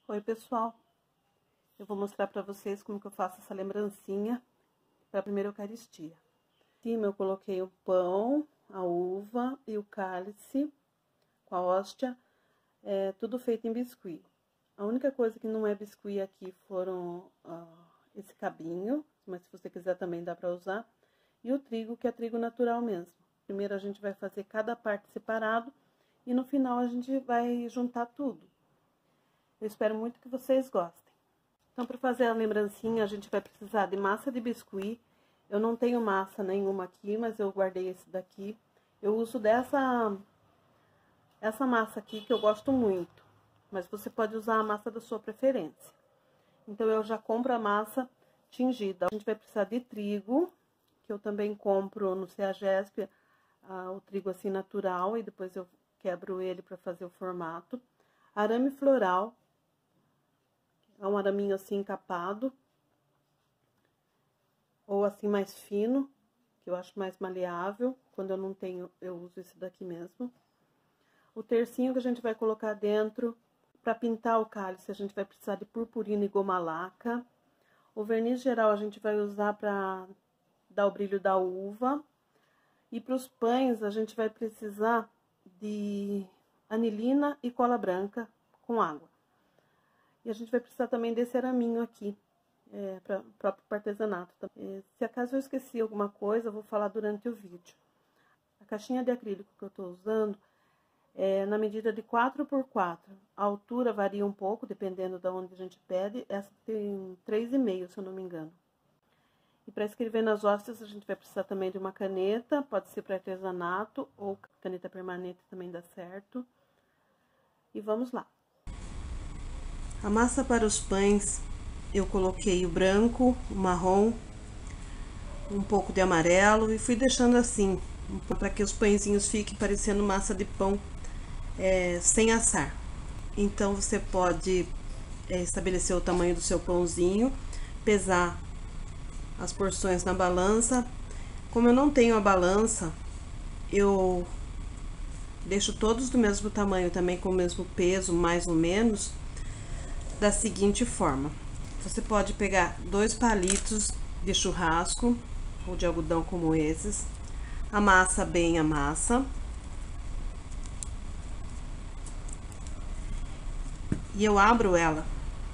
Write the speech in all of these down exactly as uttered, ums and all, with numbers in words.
Oi, pessoal, eu vou mostrar para vocês como que eu faço essa lembrancinha para a primeira Eucaristia. Em cima eu coloquei o pão, a uva e o cálice com a hóstia, é, tudo feito em biscuit. A única coisa que não é biscuit aqui foram uh, esse cabinho, mas se você quiser também dá para usar, e o trigo, que é trigo natural mesmo. Primeiro a gente vai fazer cada parte separado e no final a gente vai juntar tudo. Eu espero muito que vocês gostem. Então, para fazer a lembrancinha, a gente vai precisar de massa de biscuit. Eu não tenho massa nenhuma aqui, mas eu guardei esse daqui. Eu uso dessa essa massa aqui, que eu gosto muito. Mas você pode usar a massa da sua preferência. Então, eu já compro a massa tingida. A gente vai precisar de trigo, que eu também compro no Ceagesp, ah, o trigo assim natural, e depois eu quebro ele para fazer o formato. Arame floral. É um araminho assim encapado, ou assim mais fino, que eu acho mais maleável. Quando eu não tenho, eu uso esse daqui mesmo. O tercinho que a gente vai colocar dentro. Para pintar o cálice, a gente vai precisar de purpurina e goma laca. O verniz geral a gente vai usar para dar o brilho da uva. E para os pães, a gente vai precisar de anilina e cola branca com água. E a gente vai precisar também desse araminho aqui, é, para o próprio artesanato. É, se acaso eu esqueci alguma coisa, eu vou falar durante o vídeo. A caixinha de acrílico que eu estou usando é na medida de quatro por quatro. A altura varia um pouco, dependendo de onde a gente pede. Essa tem três e meio, se eu não me engano. E para escrever nas hóstias, a gente vai precisar também de uma caneta, pode ser para artesanato, ou caneta permanente também dá certo. E vamos lá. A massa para os pães, eu coloquei o branco, o marrom, um pouco de amarelo e fui deixando assim, para que os pãezinhos fiquem parecendo massa de pão é, sem assar. Então, você pode é, estabelecer o tamanho do seu pãozinho, pesar as porções na balança. Como eu não tenho a balança, eu deixo todos do mesmo tamanho, também com o mesmo peso, mais ou menos, da seguinte forma. Você pode pegar dois palitos de churrasco ou de algodão como esses, amassa bem a massa e eu abro ela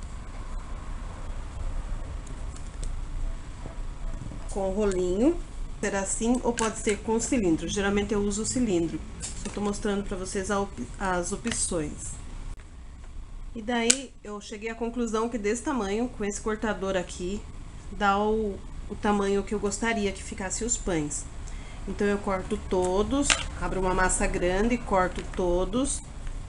com o rolinho, ser assim ou pode ser com cilindro. Geralmente eu uso o cilindro. Só tô mostrando para vocês as opções. E daí, eu cheguei à conclusão que desse tamanho, com esse cortador aqui, dá o, o tamanho que eu gostaria que ficasse os pães. Então, eu corto todos, abro uma massa grande, corto todos.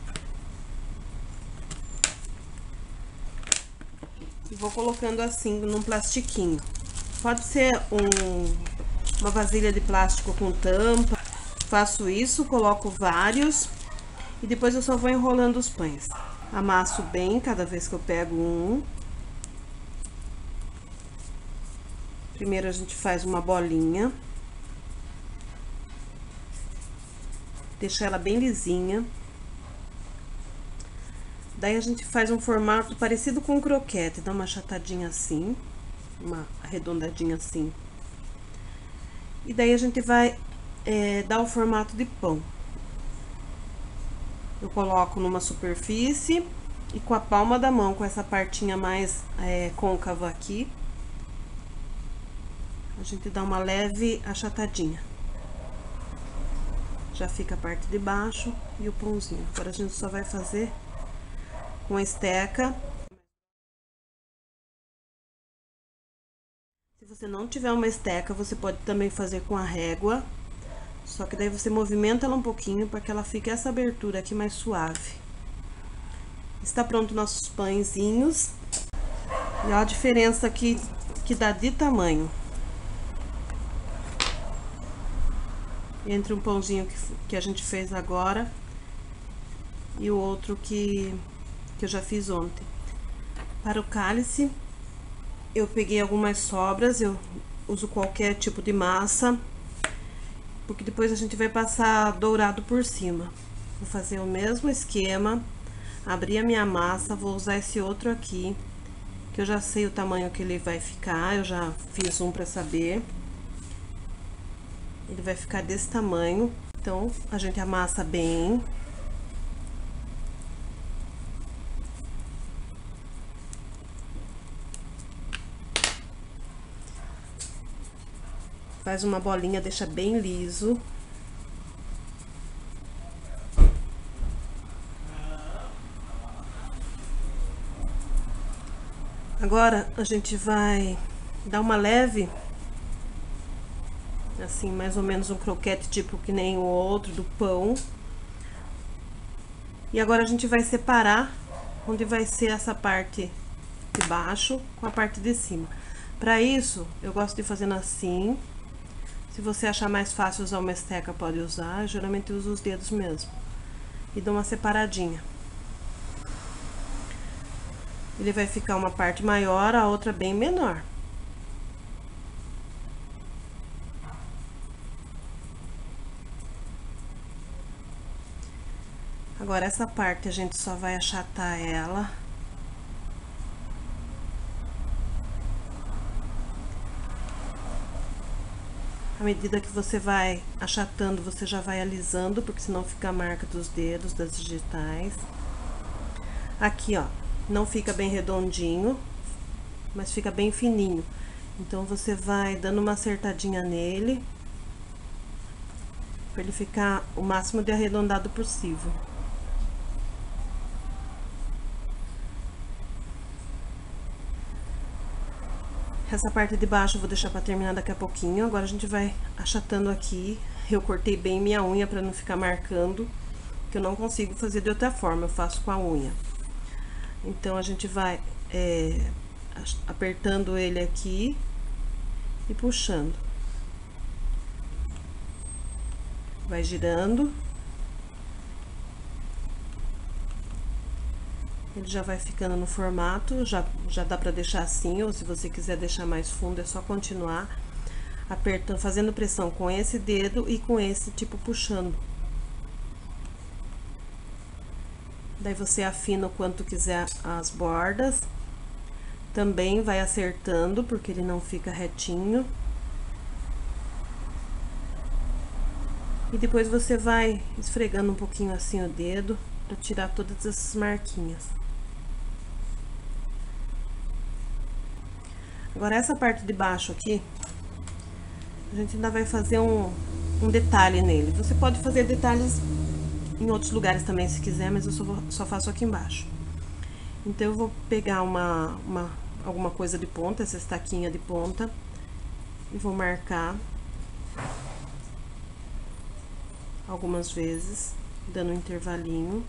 E vou colocando assim, num plastiquinho. Pode ser um, uma vasilha de plástico com tampa. Faço isso, coloco vários e depois eu só vou enrolando os pães. Amasso bem cada vez que eu pego um. Primeiro a gente faz uma bolinha. Deixa ela bem lisinha. Daí a gente faz um formato parecido com um croquete. Dá uma achatadinha assim, uma arredondadinha assim. E daí a gente vai é, dar o formato de pão. Eu coloco numa superfície e com a palma da mão, com essa partinha mais é, côncava aqui, a gente dá uma leve achatadinha. Já fica a parte de baixo e o pãozinho. Agora a gente só vai fazer com a esteca. Se você não tiver uma esteca, você pode também fazer com a régua. Só que daí você movimenta ela um pouquinho para que ela fique essa abertura aqui mais suave. Está pronto nossos pãezinhos. E olha a diferença aqui que dá de tamanho. Entre um pãozinho que, que a gente fez agora e o outro que, que eu já fiz ontem. Para o cálice, eu peguei algumas sobras, eu uso qualquer tipo de massa, porque depois a gente vai passar dourado por cima. Vou fazer o mesmo esquema, Abri a minha massa, vou usar esse outro aqui, que eu já sei o tamanho que ele vai ficar, eu já fiz um pra saber. Ele vai ficar desse tamanho, então a gente amassa bem. Faz uma bolinha, deixa bem liso. Agora a gente vai dar uma leve, assim, mais ou menos um croquete, tipo que nem o outro do pão. E agora a gente vai separar onde vai ser essa parte de baixo com a parte de cima. Para isso, eu gosto de fazendo assim. Se você achar mais fácil usar uma esteca, pode usar. Eu geralmente uso os dedos mesmo. E dou uma separadinha. Ele vai ficar uma parte maior, a outra bem menor. Agora, essa parte a gente só vai achatar ela. À medida que você vai achatando, você já vai alisando, porque senão fica a marca dos dedos, das digitais. Aqui, ó, não fica bem redondinho, mas fica bem fininho. Então, você vai dando uma acertadinha nele, para ele ficar o máximo de arredondado possível. Essa parte de baixo eu vou deixar para terminar daqui a pouquinho. Agora a gente vai achatando aqui. Eu cortei bem minha unha para não ficar marcando, que eu não consigo fazer de outra forma, eu faço com a unha. Então a gente vai é, apertando ele aqui e puxando. Vai girando. Ele já vai ficando no formato, já, já dá pra deixar assim, ou se você quiser deixar mais fundo, é só continuar apertando, fazendo pressão com esse dedo e com esse, tipo, puxando. Daí você afina o quanto quiser as bordas. Também vai acertando, porque ele não fica retinho. E depois você vai esfregando um pouquinho assim o dedo, pra tirar todas essas marquinhas. Agora, essa parte de baixo aqui, a gente ainda vai fazer um, um detalhe nele. Você pode fazer detalhes em outros lugares também, se quiser, mas eu só, vou, só faço aqui embaixo. Então, eu vou pegar uma, uma, alguma coisa de ponta, essa estaquinha de ponta, e vou marcar algumas vezes, dando um intervalinho.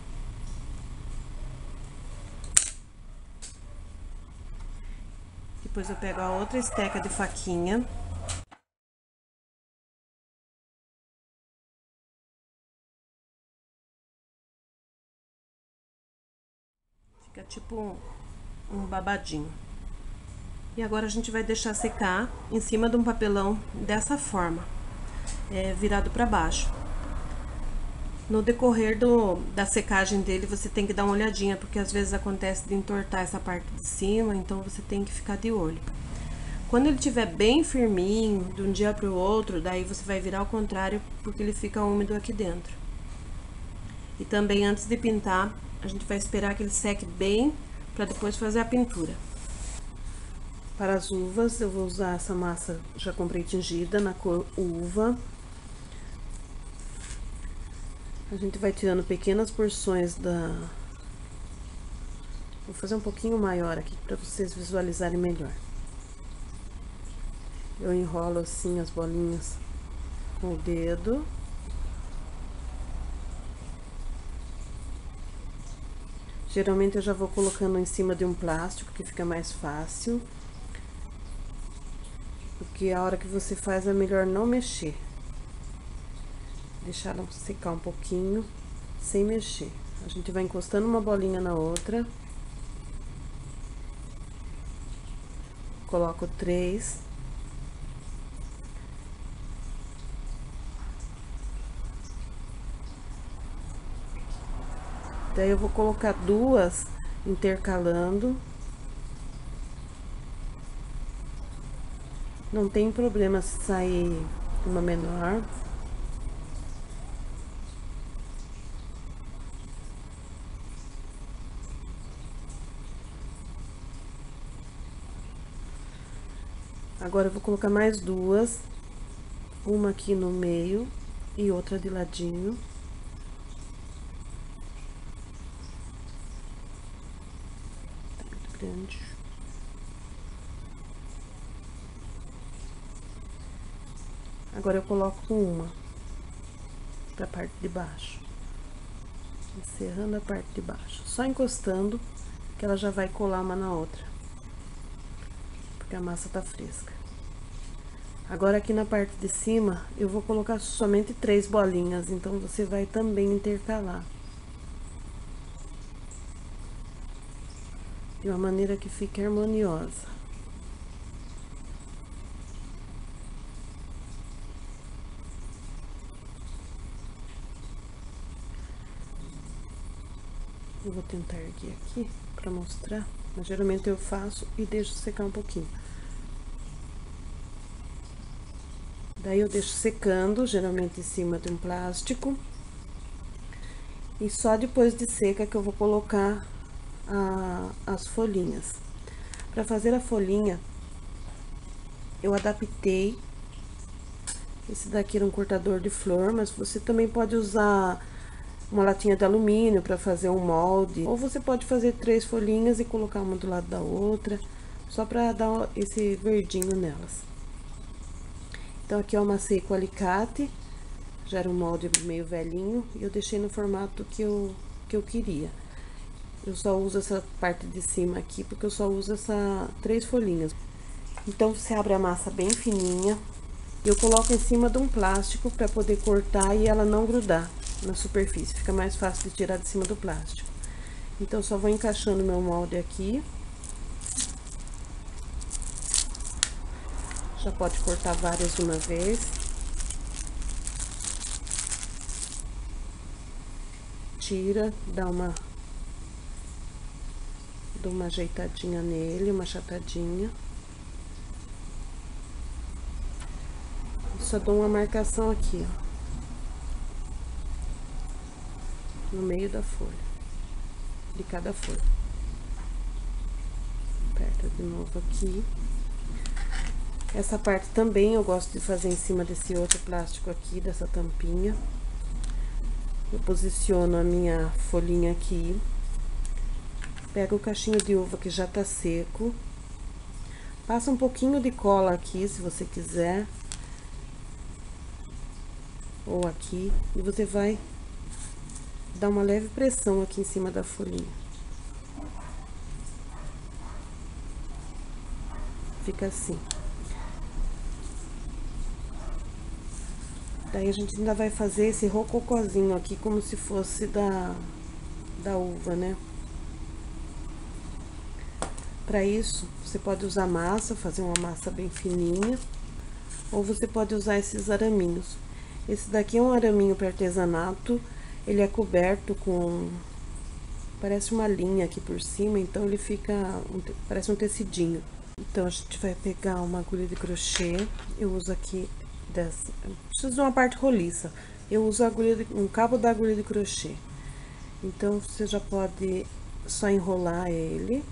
Depois eu pego a outra esteca de faquinha. Fica tipo um, um babadinho. E agora a gente vai deixar secar em cima de um papelão dessa forma, é, virado para baixo. No decorrer do, da secagem dele, você tem que dar uma olhadinha, porque às vezes acontece de entortar essa parte de cima, então você tem que ficar de olho. Quando ele estiver bem firminho, de um dia para o outro, daí você vai virar ao contrário, porque ele fica úmido aqui dentro. E também, antes de pintar, a gente vai esperar que ele seque bem, para depois fazer a pintura. Para as uvas, eu vou usar essa massa, já comprei tingida, na cor uva. A gente vai tirando pequenas porções da... Vou fazer um pouquinho maior aqui, para vocês visualizarem melhor. Eu enrolo assim as bolinhas com o dedo. Geralmente eu já vou colocando em cima de um plástico, que fica mais fácil. Porque a hora que você faz é melhor não mexer. Deixar ela secar um pouquinho, sem mexer. A gente vai encostando uma bolinha na outra. Coloco três. Daí eu vou colocar duas intercalando. Não tem problema se sair uma menor. Agora eu vou colocar mais duas, uma aqui no meio e outra de ladinho. Tá muito grande. Agora eu coloco uma pra parte de baixo, encerrando a parte de baixo, só encostando que ela já vai colar uma na outra, porque a massa tá fresca. Agora aqui na parte de cima eu vou colocar somente três bolinhas, então você vai também intercalar de uma maneira que fique harmoniosa. Eu vou tentar erguer aqui pra mostrar, mas geralmente eu faço e deixo secar um pouquinho. Daí eu deixo secando, geralmente em cima de um plástico. E só depois de seca que eu vou colocar a, as folhinhas. Para fazer a folhinha, eu adaptei. Esse daqui era um cortador de flor, mas você também pode usar uma latinha de alumínio para fazer um molde. Ou você pode fazer três folhinhas e colocar uma do lado da outra, só para dar esse verdinho nelas. Então, aqui eu amassei com alicate, já era um molde meio velhinho, e eu deixei no formato que eu, que eu queria. Eu só uso essa parte de cima aqui, porque eu só uso essa três folhinhas. Então, você abre a massa bem fininha, e eu coloco em cima de um plástico para poder cortar e ela não grudar na superfície, fica mais fácil de tirar de cima do plástico. Então, eu só vou encaixando meu molde aqui. Já pode cortar várias de uma vez. Tira, dá uma, dá uma ajeitadinha nele, uma achatadinha. Só dou uma marcação aqui, ó, no meio da folha, de cada folha. Aperta de novo aqui. Essa parte também eu gosto de fazer em cima desse outro plástico aqui, dessa tampinha. Eu posiciono a minha folhinha aqui. Pego o cachinho de uva que já tá seco. Passa um pouquinho de cola aqui, se você quiser. Ou aqui. E você vai dar uma leve pressão aqui em cima da folhinha. Fica assim. Daí a gente ainda vai fazer esse rococozinho aqui, como se fosse da, da uva, né? Para isso, você pode usar massa, fazer uma massa bem fininha, ou você pode usar esses araminhos. Esse daqui é um araminho para artesanato, ele é coberto com, parece uma linha aqui por cima, então ele fica, um, parece um tecidinho. Então, a gente vai pegar uma agulha de crochê, eu uso aqui dessa, preciso de uma parte roliça, eu uso a agulha de, um cabo da agulha de crochê. Então, você já pode só enrolar ele.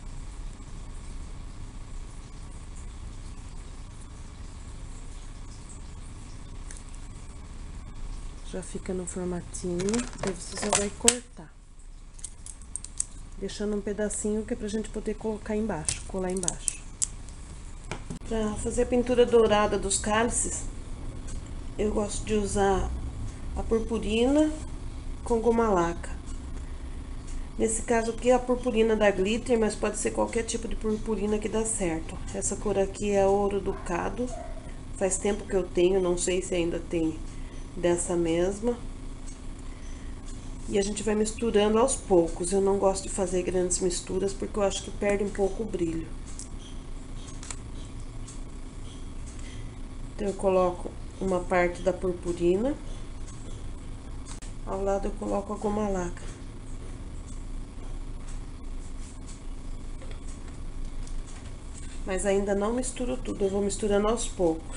Já fica no formatinho, aí você só vai cortar. Deixando um pedacinho que é pra gente poder colocar embaixo, colar embaixo. Pra fazer a pintura dourada dos cálices, eu gosto de usar a purpurina com goma laca. Nesse caso aqui é a purpurina da Glitter, mas pode ser qualquer tipo de purpurina que dá certo. Essa cor aqui é ouro ducado, faz tempo que eu tenho, não sei se ainda tem dessa mesma. E a gente vai misturando aos poucos. Eu não gosto de fazer grandes misturas porque eu acho que perde um pouco o brilho. Então, eu coloco uma parte da purpurina. Ao lado eu coloco a goma laca. Mas ainda não misturo tudo, eu vou misturando aos poucos.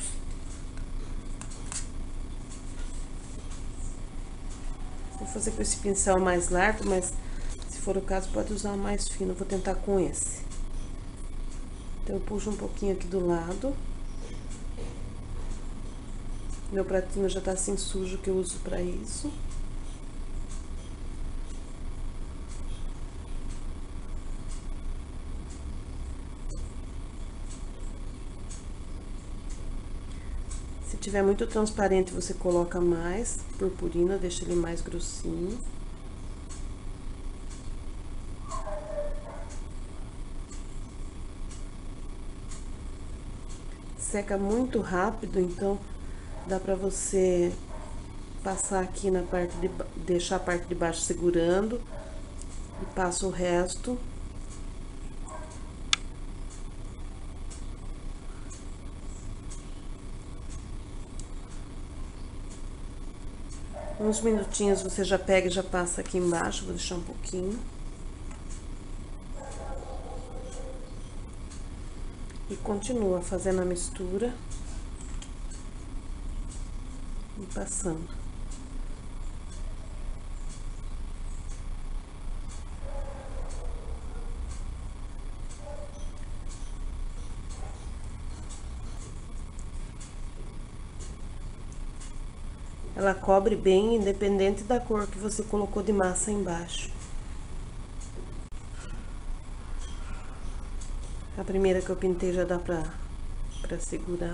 Vou fazer com esse pincel mais largo, mas se for o caso pode usar o mais fino, vou tentar com esse. Então eu puxo um pouquinho aqui do lado. Meu pratinho já tá assim sujo que eu uso pra isso. Se tiver muito transparente, você coloca mais purpurina, deixa ele mais grossinho. Seca muito rápido, então dá pra você passar aqui na parte de deixar a parte de baixo segurando e passa o resto. Uns minutinhos você já pega e já passa aqui embaixo, vou deixar um pouquinho. E continua fazendo a mistura e passando. Ela cobre bem, independente da cor que você colocou de massa embaixo. A primeira que eu pintei já dá pra, pra segurar.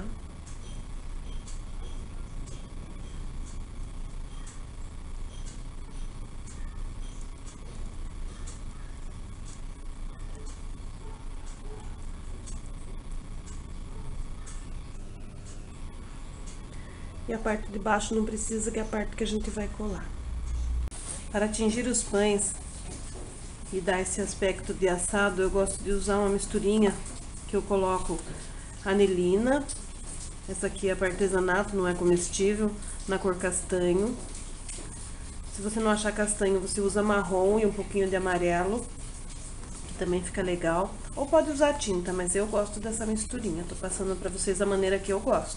E a parte de baixo não precisa, que é a parte que a gente vai colar. Para atingir os pães e dar esse aspecto de assado, eu gosto de usar uma misturinha que eu coloco anilina. Essa aqui é para artesanato, não é comestível, na cor castanho. Se você não achar castanho, você usa marrom e um pouquinho de amarelo, que também fica legal. Ou pode usar tinta, mas eu gosto dessa misturinha. Tô passando para vocês a maneira que eu gosto.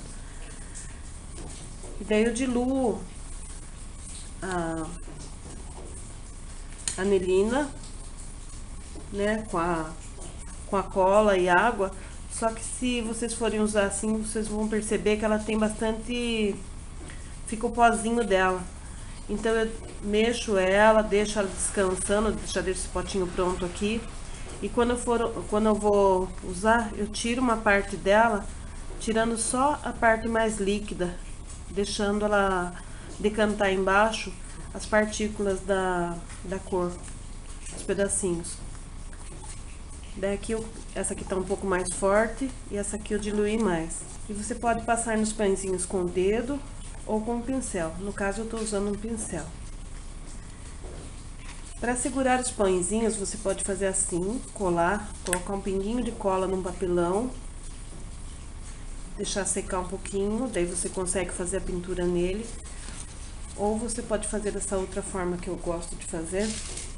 E daí eu diluo a anilina, né, com a, com a cola e água. Só que se vocês forem usar assim, vocês vão perceber que ela tem bastante... fica o pozinho dela. Então eu mexo ela, deixo ela descansando, já deixo esse potinho pronto aqui. E quando eu, for, quando eu vou usar, eu tiro uma parte dela, tirando só a parte mais líquida, deixando ela decantar embaixo as partículas da, da cor, os pedacinhos. Daí aqui, eu, essa aqui tá um pouco mais forte e essa aqui eu diluí mais. E você pode passar nos pãezinhos com o dedo ou com o pincel. No caso, eu tô usando um pincel. Para segurar os pãezinhos, você pode fazer assim, colar, colocar um pinguinho de cola num papelão, deixar secar um pouquinho, daí você consegue fazer a pintura nele. Ou você pode fazer dessa outra forma que eu gosto de fazer.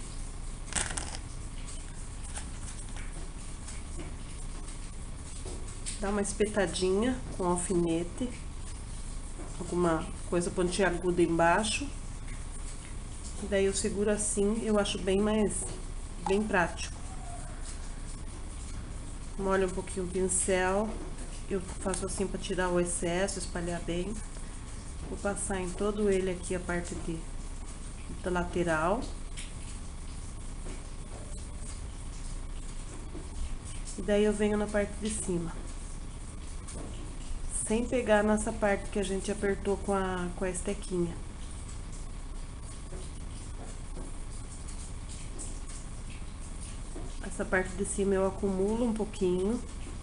Dá uma espetadinha com alfinete, alguma coisa pontiaguda embaixo. E daí eu seguro assim, eu acho bem mais, bem prático. Molho um pouquinho o pincel, eu faço assim para tirar o excesso, espalhar bem. Vou passar em todo ele aqui a parte de, da lateral. E daí eu venho na parte de cima. Sem pegar nessa parte que a gente apertou com a, com a estequinha. Essa parte de cima eu acumulo um pouquinho.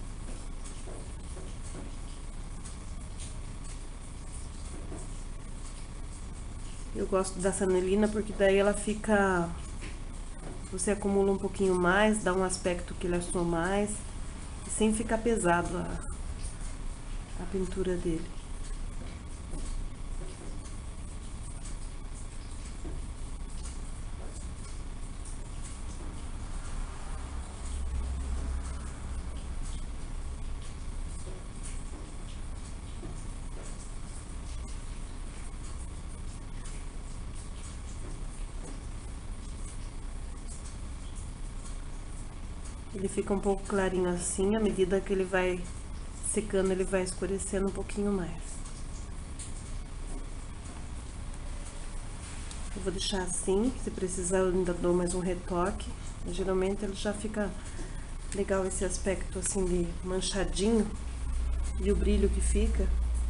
Eu gosto dessa anilina porque daí ela fica... Você acumula um pouquinho mais, dá um aspecto que ele assou mais, sem ficar pesado a, a pintura dele. Ele fica um pouco clarinho assim, à medida que ele vai secando, ele vai escurecendo um pouquinho mais. Eu vou deixar assim, se precisar eu ainda dou mais um retoque. Geralmente ele já fica legal esse aspecto assim de manchadinho e o brilho que fica.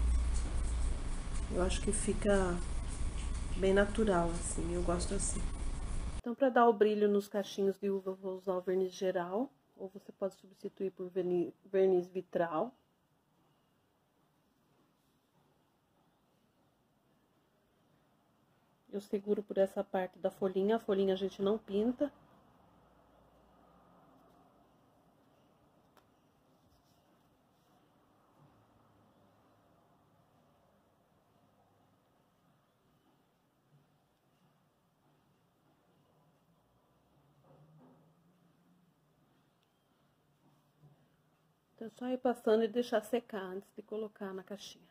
Eu acho que fica bem natural assim, eu gosto assim. Então, para dar o brilho nos cachinhos de uva, eu vou usar o verniz geral, ou você pode substituir por verniz, verniz vitral. Eu seguro por essa parte da folhinha, a folhinha a gente não pinta. Então, é só ir passando e deixar secar antes de colocar na caixinha.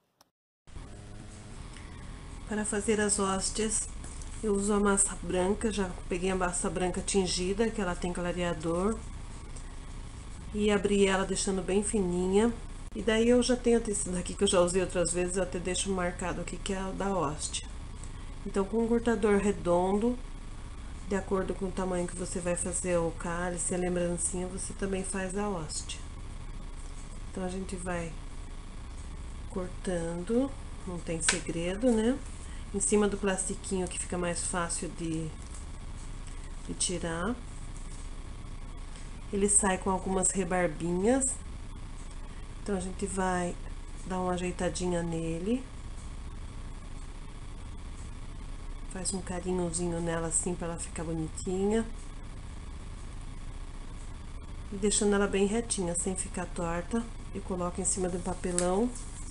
Para fazer as hóstias, eu uso a massa branca, já peguei a massa branca tingida, que ela tem clareador. E abri ela deixando bem fininha. E daí eu já tenho esse daqui que eu já usei outras vezes, eu até deixo marcado aqui, que é o da hóstia. Então, com um cortador redondo, de acordo com o tamanho que você vai fazer o cálice, a lembrancinha, você também faz a hóstia. Então, a gente vai cortando, não tem segredo, né? Em cima do plastiquinho que fica mais fácil de, de tirar. Ele sai com algumas rebarbinhas. Então, a gente vai dar uma ajeitadinha nele. Faz um carinhozinho nela assim, pra ela ficar bonitinha. E deixando ela bem retinha, sem ficar torta. Eu coloco em cima do papelão.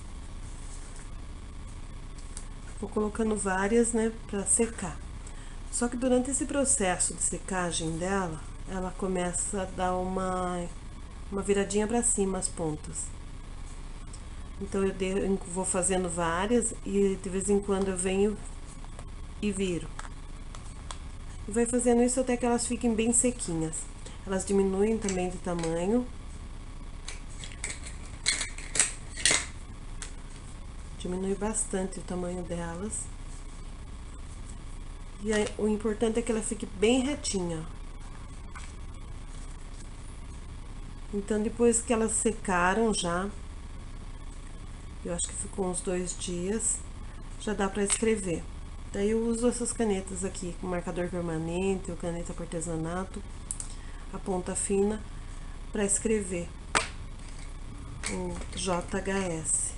Vou colocando várias, né, pra secar. Só que durante esse processo de secagem dela, ela começa a dar uma, uma viradinha pra cima as pontas. Então, eu, de, eu vou fazendo várias e de vez em quando eu venho e viro. E vai fazendo isso até que elas fiquem bem sequinhas. Elas diminuem também de tamanho. Diminui bastante o tamanho delas. E aí, o importante é que ela fique bem retinha. Então, depois que elas secaram já, eu acho que ficou uns dois dias, já dá pra escrever. Daí eu uso essas canetas aqui, com marcador permanente, ou caneta com artesanato, a ponta fina, pra escrever o J H S.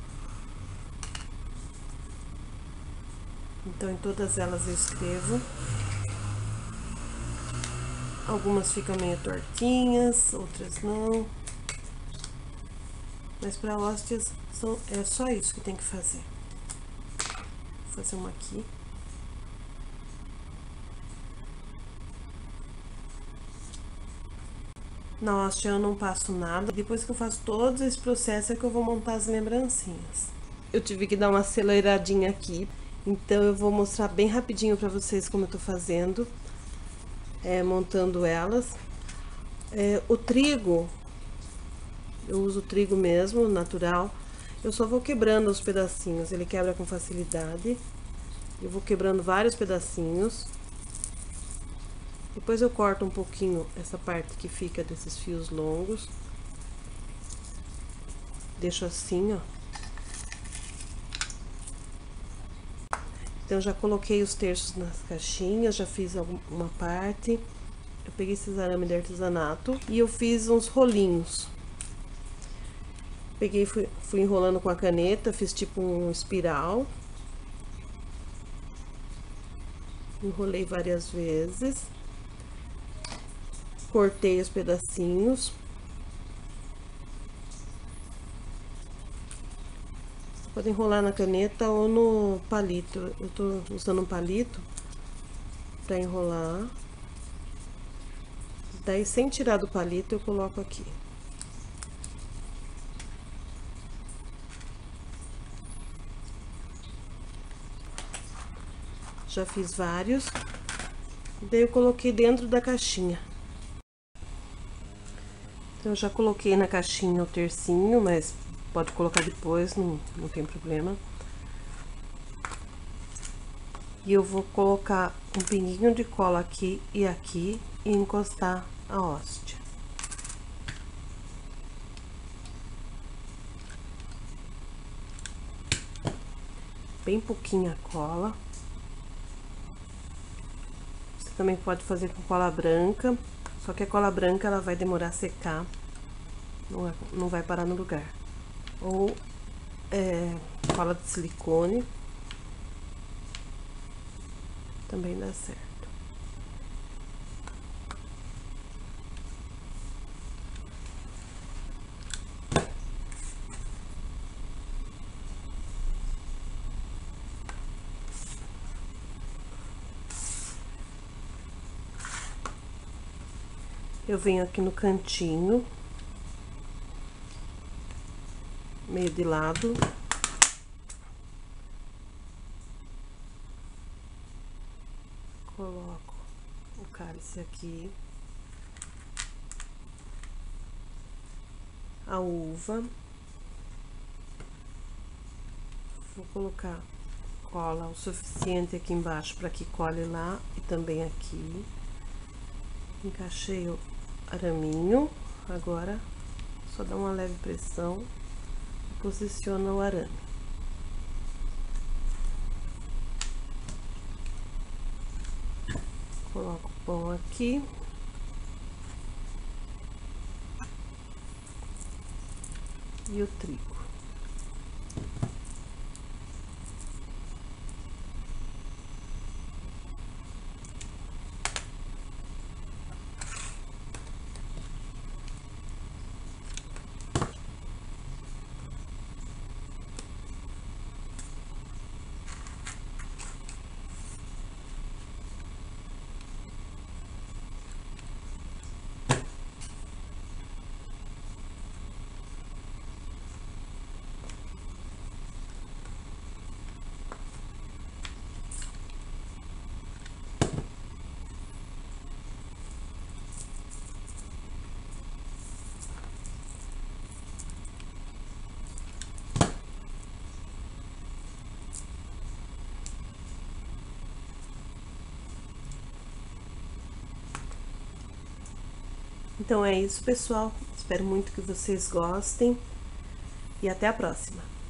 Então, em todas elas eu escrevo. Algumas ficam meio tortinhas, outras não. Mas para hóstias, são, é só isso que tem que fazer. Vou fazer uma aqui. Na hóstia eu não passo nada. Depois que eu faço todo esse processo é que eu vou montar as lembrancinhas. Eu tive que dar uma aceleradinha aqui. Então, eu vou mostrar bem rapidinho pra vocês como eu tô fazendo. É, montando elas. É, o trigo, eu uso trigo mesmo, natural. Eu só vou quebrando os pedacinhos, ele quebra com facilidade. Eu vou quebrando vários pedacinhos. Depois eu corto um pouquinho essa parte que fica desses fios longos. Deixo assim, ó. Então, já coloquei os terços nas caixinhas, já fiz uma parte. Eu peguei esses arame de artesanato e eu fiz uns rolinhos. Peguei, fui, fui enrolando com a caneta, fiz tipo um espiral. Enrolei várias vezes. Cortei os pedacinhos. Pode enrolar na caneta ou no palito. Eu tô usando um palito pra enrolar. Daí, sem tirar do palito, eu coloco aqui. Já fiz vários. Daí, eu coloquei dentro da caixinha. Então, eu já coloquei na caixinha o tercinho, mas pode colocar depois, não, não tem problema. E eu vou colocar um pinguinho de cola aqui e aqui e encostar a hóstia. Bem pouquinha cola. Você também pode fazer com cola branca, só que a cola branca ela vai demorar a secar, não, é, não vai parar no lugar. Ou é, cola de silicone, também dá certo. Eu venho aqui no cantinho, meio de lado. Coloco o cálice aqui. A uva. Vou colocar cola o suficiente aqui embaixo para que cole lá e também aqui. Encaixei o araminho. Agora, só dá uma leve pressão e posiciona o arame. Coloco o pão aqui. E o trigo. Então é isso, pessoal. Espero muito que vocês gostem e até a próxima.